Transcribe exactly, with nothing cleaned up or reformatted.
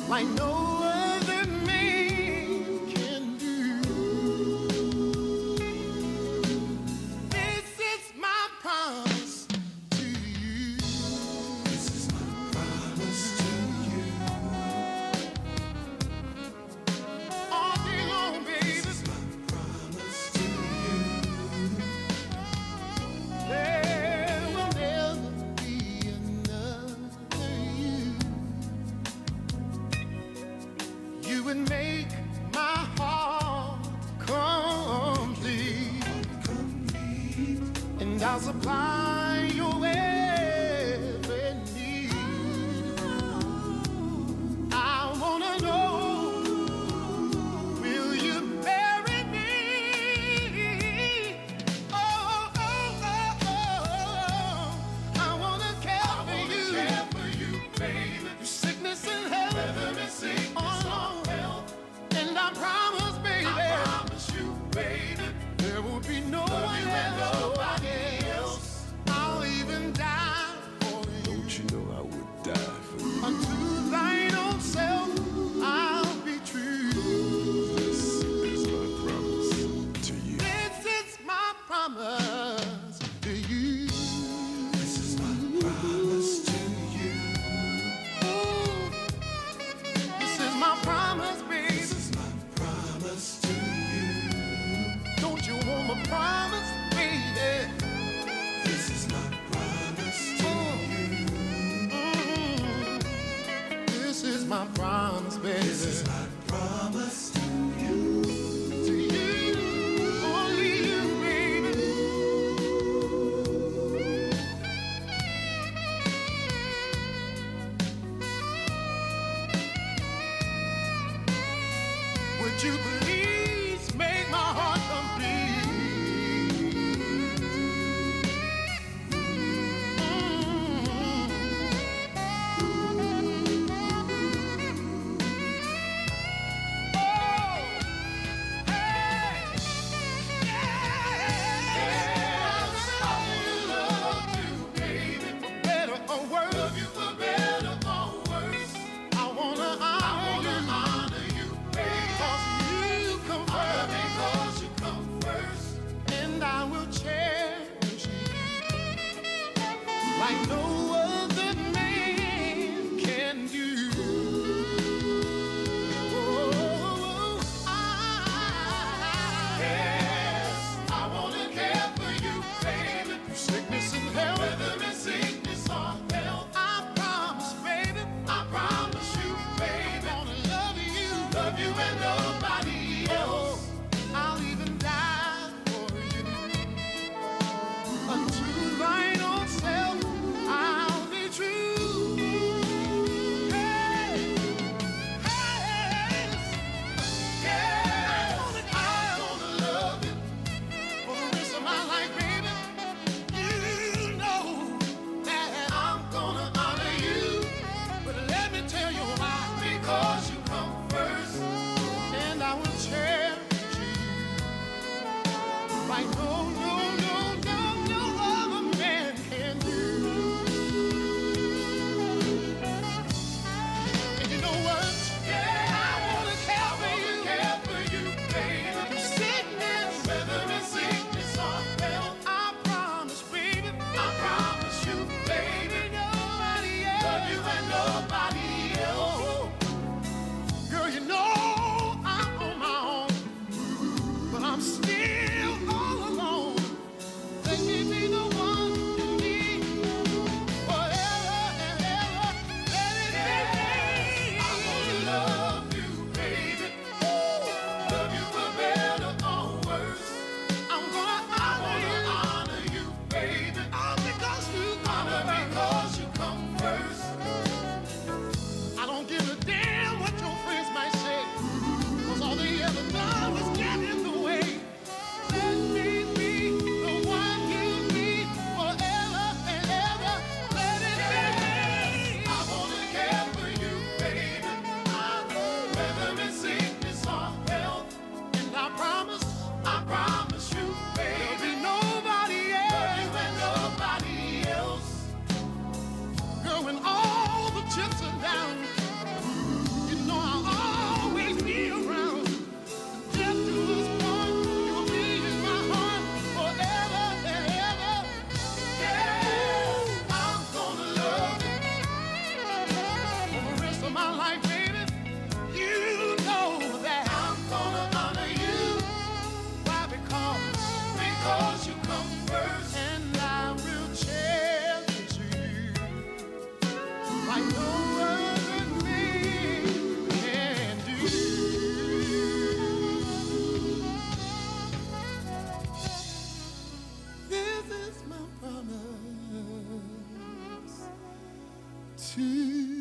like no other man can do. This is my promise to you. This is my promise to you. All day long, baby. This is my promise to you. There will never be another you. You would make my heart complete, and I'll supply your every need. I wanna know, will you marry me? Oh, oh, oh, oh. I wanna care for you, care for you, baby. Through sickness and health, oh, and I promise, baby, I promise you, baby, there will be no one else, nobody else. I'll even die for you. Don't you know I would die for you? Unto thine own self, I'll be true. This is my promise to you. This is my promise to you. This is my promise to you. Ooh, this is my promise, baby. This is my promise to you. Don't you want my promise, baby? This is my promise to you. Mm. This is my promise, baby. This is my promise to you. To you, only you, baby. Would you please make my heart complete? Honor you, baby. 'Cause you like no other thing can do. This is my promise to you.